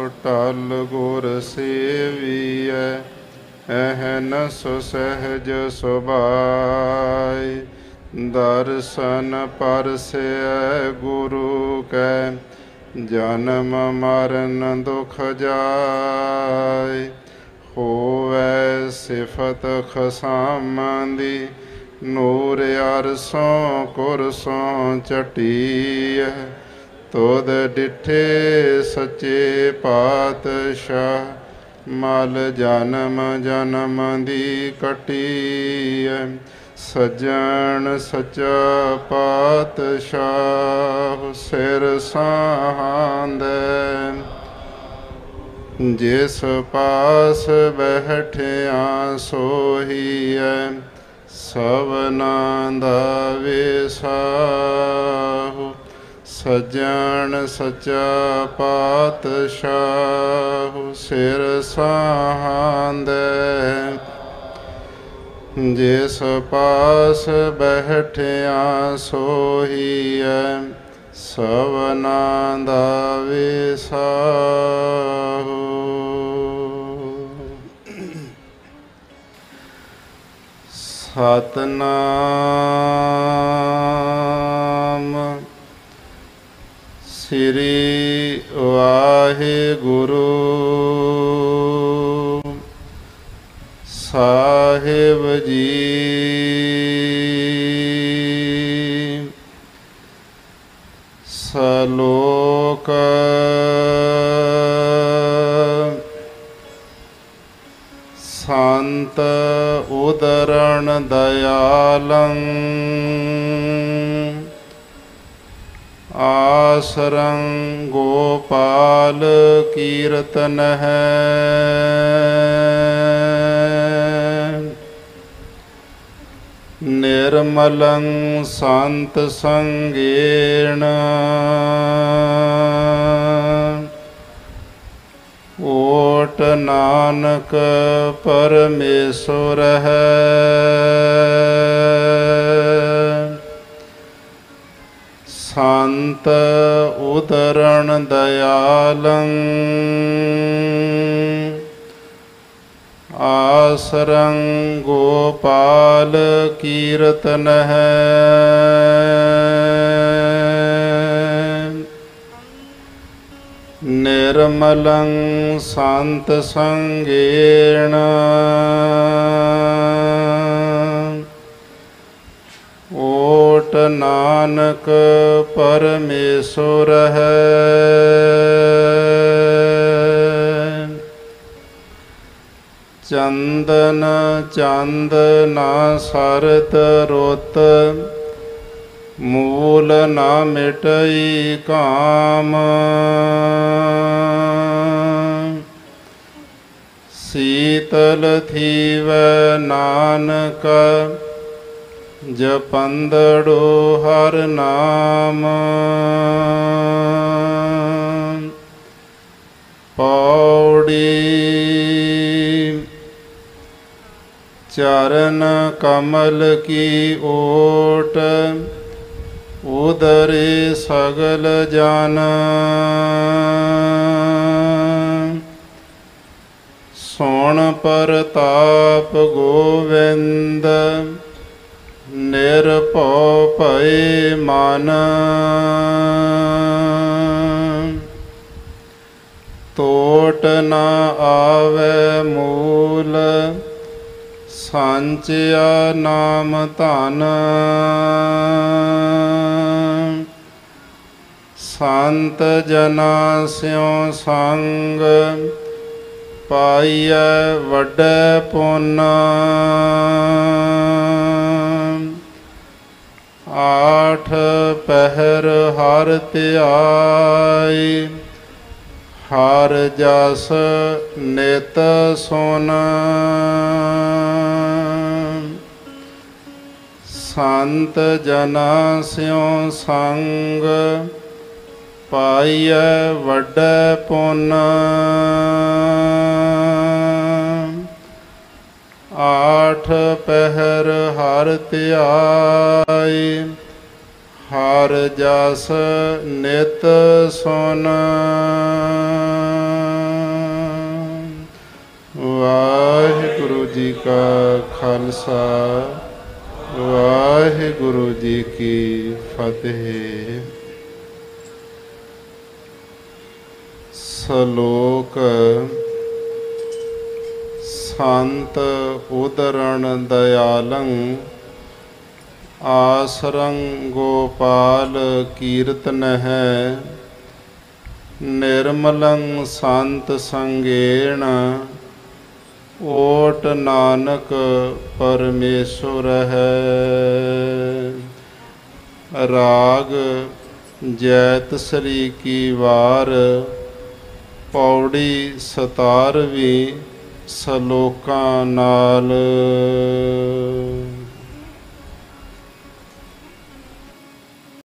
टल गुर सेविय अहनस सहज सुभाय दर्शन परसे गुरु कै जन्म मरण दुख जाय होवै सिफत खसामदी नूर अरसों कुरसों चटीय तुद डिठे सच्चे पातशाह मल जन्म जन्म दी कटीय सज्जन सच्चा पातशाह सिर सांदे जिस पास बैठिया सोहीए सवना दा विसाहु सज्जन सच्चा पातशाह सिर सांदे जिस पास बैठिया सोहीए सवना दा विसाहु। सतनाम श्री वाहिगुरु साहिब जी। सलोक संत उदरण दयालं आसरं गोपाल कीर्तन है निर्मलं संत संगेण ओट नानक परमेश्वर है संत उदरण दयालं आसरं गोपाल कीर्तन है निर्मलं संत संगेण ओट नानक परमेश्वर है चंदन चंद ना सरत रुत मूल ना मिटई काम शीतल थीव नानक जपंदड़ो हर नाम पौड़ी चरण कमल की ओट उदरे सगल जान सोण परताप गोविंद निरभौ भय मन तोट न आवे मूल सांचिया नाम धन संत जना स्यों संग पाइय वड्डे पुन आठ पहर हर ध्याई हर जस नित सुन संत जना स्यों संग पाइय वड्डे पुन आठ पहर हर ध्याई हर जस नित सुन ਕੀ ਫਤਿਹ। ਸ਼ਲੋਕ ਸੰਤ ਉਦਰਣ ਦਇਆਲੰ ਆਸਰੰ ਗੋਪਾਲ ਕੀਰਤਨ ਹੈ। ਨਿਰਮਲੰ ਸੰਤ ਸੰਗੇਣ ਓਟ ਨਾਨਕ ਪਰਮੇਸ਼ਵਰ ਹੈ। ਰਾਗ ਜੈਤ ਸ੍ਰੀ ਕੀ ਵਾਰ ਪੌੜੀ 17ਵੀਂ ਸਲੋਕਾਂ ਨਾਲ।